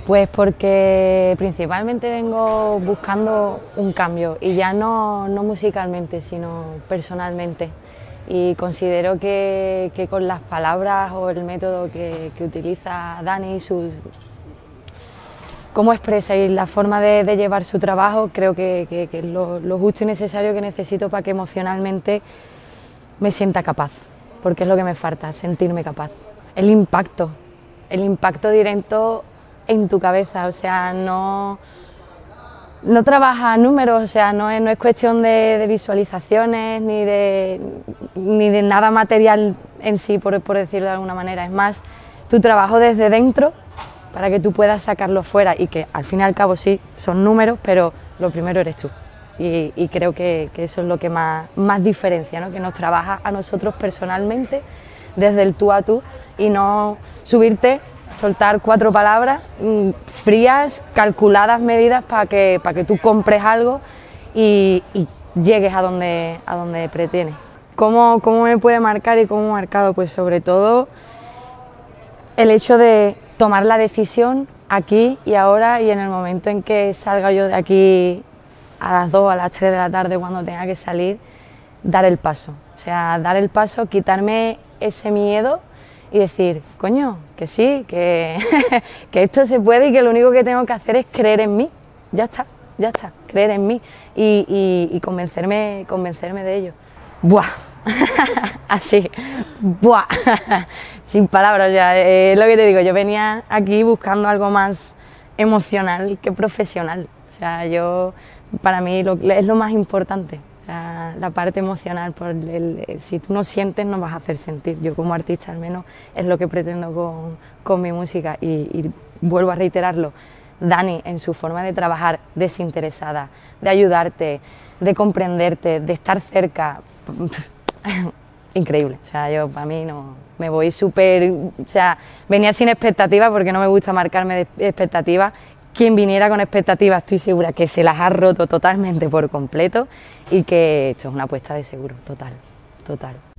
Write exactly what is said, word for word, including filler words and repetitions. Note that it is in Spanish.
Pues porque principalmente vengo buscando un cambio y ya no, no musicalmente, sino personalmente. Y considero que, que con las palabras o el método que, que utiliza Dani, su, cómo expresa y la forma de, de llevar su trabajo, creo que, que, que es lo, lo justo y necesario que necesito para que emocionalmente me sienta capaz, porque es lo que me falta, sentirme capaz. El impacto, el impacto directo en tu cabeza, o sea, no, no trabaja números, o sea, no es, no es cuestión de, de visualizaciones ni de, ni de nada material en sí, por, por decirlo de alguna manera, es más tu trabajo desde dentro para que tú puedas sacarlo fuera y que al fin y al cabo sí, son números, pero lo primero eres tú. Y, y creo que, que eso es lo que más, más diferencia, ¿no? Que nos trabaja a nosotros personalmente desde el tú a tú y no subirte, soltar cuatro palabras mmm, frías, calculadas, medidas para que, para que tú compres algo y, y llegues a donde, a donde pretendes. ¿Cómo, ¿Cómo me puede marcar y cómo me ha marcado? Pues sobre todo el hecho de tomar la decisión aquí y ahora y en el momento en que salga yo de aquí a las dos, a las tres de la tarde cuando tenga que salir, dar el paso. O sea, dar el paso, quitarme ese miedo y decir, coño, que sí, que, que esto se puede y que lo único que tengo que hacer es creer en mí. Ya está, ya está, creer en mí y, y, y convencerme, convencerme de ello. ¡Buah! Así, ¡buah! Sin palabras, ya, eh, es lo que te digo, yo venía aquí buscando algo más emocional que profesional. O sea, yo, para mí lo, es lo más importante. La, la parte emocional, por el, el, si tú no sientes no vas a hacer sentir. Yo como artista al menos es lo que pretendo con, con mi música y, y vuelvo a reiterarlo, Dani en su forma de trabajar desinteresada, de ayudarte, de comprenderte, de estar cerca, increíble. O sea, yo para mí no, me voy súper, o sea, venía sin expectativas porque no me gusta marcarme de expectativas. Quien viniera con expectativas estoy segura que se las ha roto totalmente por completo y que esto es una apuesta de seguro, total, total.